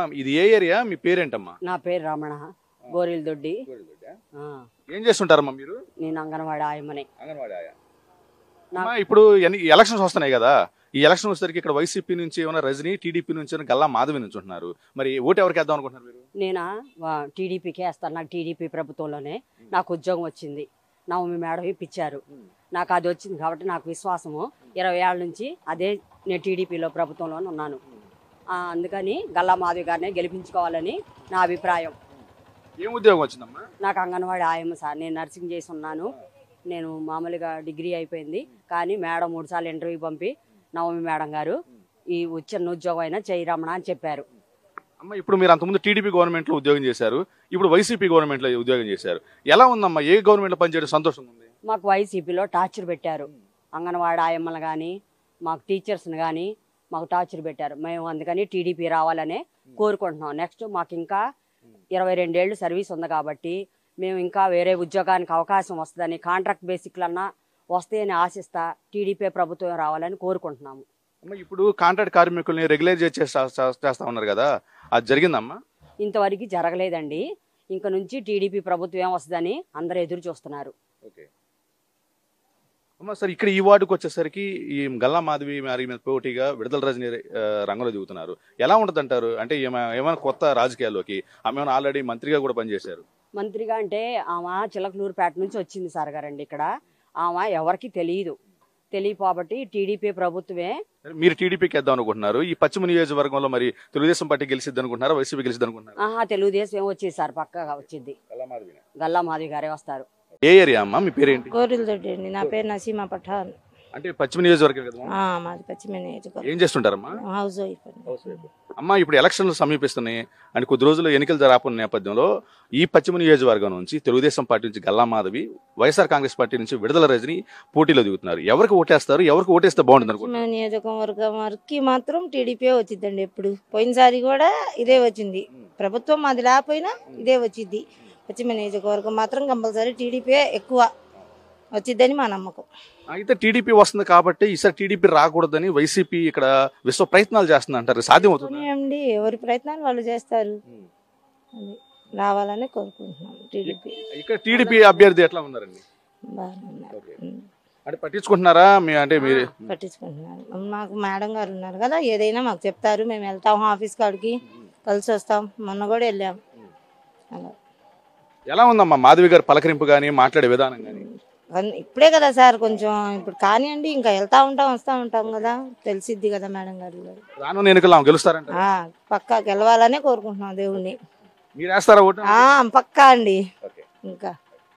అమ్మా ఇది ఏ ఏరియా, మీ పేరేంటమ్మా? నా పేరు రమణ, గోరిల్ దొడ్డి. ఏం చేస్తుంటారమ్మా మీరు? నేను అంగన్వాడి ఆయమని. అమ్మా ఇప్పుడు ఎలక్షన్స్ వస్తున్నాయి కదా, ఈ ఎలక్షన్ వచ్చేసరికి ఇక్కడ వైసీపీ నుంచి ఏమైనా రజనీ, టీడీపీ నుంచి గల్లా మాధవి నుంచి ఉంటున్నారు. మరి ఓటు ఎవరికి వేద్దాం అనుకుంటున్నారు మీరు? నేనా టీడీపీకే వేస్తాను. నాకు టీడీపీ ప్రభుత్వంలోనే నాకు ఉద్యోగం వచ్చింది. నవమి మేడం ఇప్పించారు. నాకు అది వచ్చింది కాబట్టి నాకు విశ్వాసము. 20 ఏళ్ళ నుంచి అదే నేను టీడీపీలో ప్రభుత్వంలోనే ఉన్నాను. అందుకని గల్లా మాధవి గారిని గెలిపించుకోవాలని నా అభిప్రాయం. ఏం ఉద్యోగం వచ్చిందమ్మా? నాకు అంగన్వాడి ఆయమ్మ సార్. నేను నర్సింగ్ చేసి ఉన్నాను. నేను మామూలుగా డిగ్రీ అయిపోయింది కానీ మేడం 3 సార్లు ఇంటర్వ్యూ పంపి నవమి మేడం గారు ఈ చిన్న ఉద్యోగం అయినా చేయరమణ అని చెప్పారు. అమ్మ ఇప్పుడు మీరు అంతకుముందు టీడీపీ గవర్నమెంట్లో ఉద్యోగం చేశారు, ఇప్పుడు వైసీపీ గవర్నమెంట్లో ఉద్యోగం చేశారు. ఎలా ఉందమ్మా? ఏ గవర్నమెంట్లో పనిచేయడం సంతోషంగా ఉంది? మాకు వైసీపీలో టార్చర్ పెట్టారు. అంగన్వాడి ఆయమ్మలు కానీ మాకు టీచర్స్ని కానీ మాకు టార్చర్ పెట్టారు. మేము అందుకని టీడీపీ రావాలనే కోరుకుంటున్నాం. నెక్స్ట్ మాకు ఇంకా 22 ఏళ్ళు సర్వీస్ ఉంది కాబట్టి మేము ఇంకా వేరే ఉద్యోగానికి అవకాశం వస్తుందని, కాంట్రాక్ట్ బేసిక్లన్నా వస్తాయని ఆశిస్తా టీడీపీ ప్రభుత్వం రావాలని కోరుకుంటున్నాము. ఇప్పుడు కాంట్రాక్ట్ కార్మికుల్ని రెగ్యులైజ్ చేస్తా ఉన్నారు కదా, అది జరిగిందమ్మా? ఇంతవరకు జరగలేదండి. ఇంక నుంచి టీడీపీ ప్రభుత్వం ఏం వస్తుందని అందరూ ఎదురు చూస్తున్నారు. అమ్మా సార్, ఇక్కడ ఈ వార్డుకి వచ్చేసరికి ఈ గల్లా మాధవి మరి మీద పోటీగా విడుదల రజనీ రంగంలో దిగుతున్నారు. ఎలా ఉంటుంది అంటారు? అంటే ఏమైనా కొత్త రాజకీయాల్లోకి ఆమె ఆల్రెడీ మంత్రిగా కూడా పనిచేశారు. మంత్రిగా అంటే ఆమె చిలకలూరుపేట నుంచి వచ్చింది సార్ గారండి. ఇక్కడ ఆమె ఎవరికి తెలియపోబట్టి టీడీపీ ప్రభుత్వమే. మీరు టీడీపీకి వేద్దాం అనుకుంటున్నారు. ఈ పశ్చిమ నియోజకవర్గంలో మరి తెలుగుదేశం పార్టీ గెలిచిద్ది అనుకుంటున్నారా, వైసీపీ గెలిచిద్ది అనుకుంటున్నారా? తెలుగుదేశం ఏం వచ్చింది సార్, పక్కగా వచ్చింది. గల్లా మాధవి గారే వస్తారు. ఏ ఏరియా అమ్మా? మీ పేరేంటి? గోరిల్ దొడ్డి అండి. నా పేరు నసీమా పఠాన్. అంటే పశ్చిమ నియోజకవర్గం కదా? మాది పశ్చిమ నియోజకవర్గం. ఏం చేస్తుంటారమ్మా? హౌస్ వైఫ్ అండి. అమ్మా ఇప్పుడు ఎలక్షన్లు సమీపిస్తున్నాయి అని కొద్ది రోజులు ఎన్నికలు జరగనున్న నేపథ్యంలో ఈ పశ్చిమ నియోజకవర్గం నుంచి తెలుగుదేశం పార్టీ నుంచి గల్లా మాధవి, వైఎస్ఆర్ కాంగ్రెస్ పార్టీ నుంచి విడుదల రజనీ పోటీలో దిగుతున్నారు. ఎవరికి ఓటేస్తారు? ఎవరికి ఓటేస్తే బాగుంటుంది అనుకుంటున్నారు? పశ్చిమ నియోజకవర్గం వరకు మాత్రం టీడీపీ వచ్చిందండి. ఎప్పుడు పోయినసారి కూడా ఇదే వచ్చింది. ప్రభుత్వం అది లేకపోయినా ఇదే వచ్చింది. పశ్చిమ నియోజకవర్గం మాత్రం కంపల్సరీ టీడీపీ ఎక్కువ వచ్చిద్దని మా నమ్మకం. అయితే టీడీపీ వస్తుంది కాబట్టి ఈసారి టీడీపీ రాకూడదని వైసీపీ ఇక్కడ విశ్వ ప్రయత్నాలు చేస్తుంది అంటారు. సాధ్యం అవుతుంది? ఎవరి ప్రయత్నాలు వాళ్ళు చేస్తారు. రావాలని కోరుకుంటున్నాం. టీడీపీ ఇక్కడ టీడీపీ అభ్యర్థి ఎట్లా ఉన్నారండి? అంటే పట్టించుకుంటున్నారా? అంటే మీరు పట్టించుకుంటున్నారు. మాకు మేడం గారు ఉన్నారు కదా, ఏదైనా మాకు చెప్తారు. మేము వెళ్తాం ఆఫీస్ కాడికి, కలిసి వస్తాం. మొన్న కూడా వెళ్ళాం. అలా ఎలా ఉందమ్మా మాధవి గారు పలకరింపు కానీ మాట్లాడే విధానం కానీ? ఇప్పుడే కదా సార్ కొంచెం, ఇప్పుడు కానివ్వండి, ఇంకా వెళ్తా ఉంటాం వస్తూ ఉంటాం కదా, తెలిసిద్ది కదా మేడం గారు. రానున్న ఎన్నికల్లో గెలుస్తారంట? పక్కా గెలవాలనే కోరుకుంటున్నాం దేవుణ్ణి. మీరు వేస్తారా ఓటు? పక్కా అండి. ఇంకా